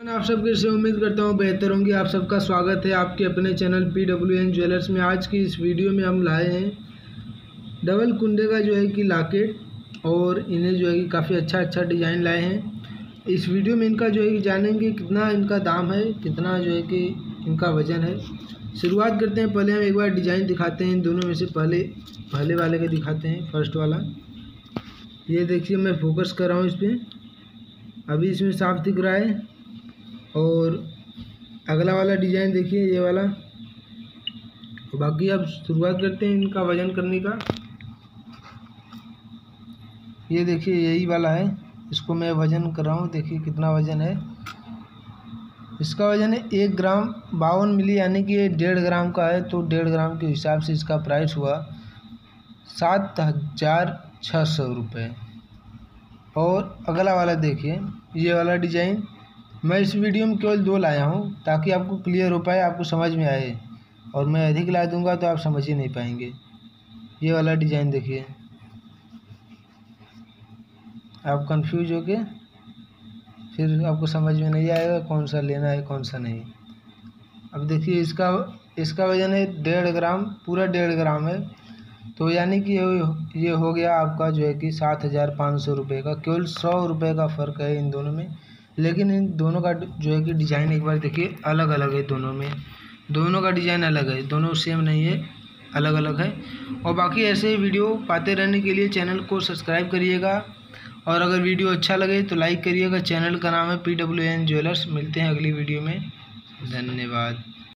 आप सबके से उम्मीद करता हूँ बेहतर होंगे। आप सबका स्वागत है आपके अपने चैनल PWN ज्वेलर्स में। आज की इस वीडियो में हम लाए हैं डबल कुंडे का जो है कि लॉकेट, और इन्हें जो है कि काफ़ी अच्छा डिज़ाइन लाए हैं। इस वीडियो में इनका जो है कि जानेंगे कितना इनका दाम है, कितना जो है कि इनका वज़न है। शुरुआत करते हैं। पहले हम एक बार डिज़ाइन दिखाते हैं। इन दोनों में से पहले वाले का दिखाते हैं। फर्स्ट वाला ये देखिए, मैं फोकस कर रहा हूँ इस पर, अभी इसमें साफ दिख रहा है। और अगला वाला डिज़ाइन देखिए, ये वाला। बाकी अब शुरुआत करते हैं इनका वज़न करने का। ये देखिए, यही वाला है। इसको मैं वज़न कर रहा हूँ, देखिए कितना वज़न है। इसका वज़न है 1 ग्राम 52 मिली, यानी कि ये 1.5 ग्राम का है। तो 1.5 ग्राम के हिसाब से इसका प्राइस हुआ 7,600 रुपये। और अगला वाला देखिए, ये वाला डिज़ाइन मैं इस वीडियो में केवल 2 लाया हूँ ताकि आपको क्लियर हो पाए, आपको समझ में आए। और मैं अधिक ला दूंगा तो आप समझ ही नहीं पाएंगे। ये वाला डिज़ाइन देखिए, आप कंफ्यूज हो के फिर आपको समझ में नहीं आएगा कौन सा लेना है कौन सा नहीं। अब देखिए, इसका वज़न है 1.5 ग्राम, पूरा 1.5 ग्राम है। तो यानी कि ये हो गया आपका जो है कि 7,500 रुपये का। केवल 100 रुपये का फ़र्क है इन दोनों में। लेकिन इन दोनों का जो है कि डिज़ाइन एक बार देखिए अलग अलग है। दोनों का डिज़ाइन अलग है, दोनों सेम नहीं है, अलग अलग है। और बाकी ऐसे ही वीडियो पाते रहने के लिए चैनल को सब्सक्राइब करिएगा। और अगर वीडियो अच्छा लगे तो लाइक करिएगा। चैनल का नाम है PWN ज्वेलर्स। मिलते हैं अगली वीडियो में। धन्यवाद।